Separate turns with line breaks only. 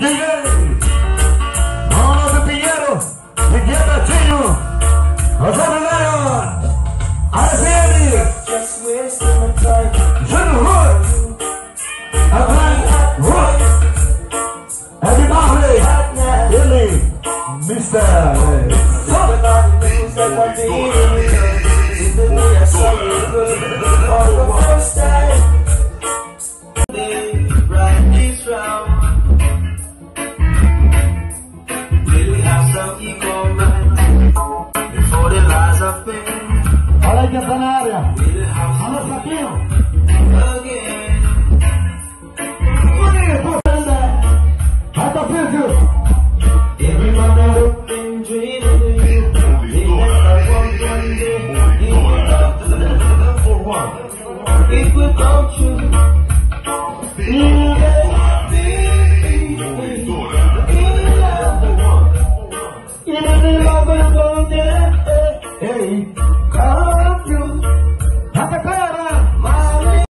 DJ Ronaldo Pinheiro, DJ Betinho, Rosado Leon, AZM, Júnior Ruth, Alan Ruth, Ed Marley, ele, Mr. Olha aí quem tá na área. Alô, Sapinho. Vai, Topinho. If without you, in the love of the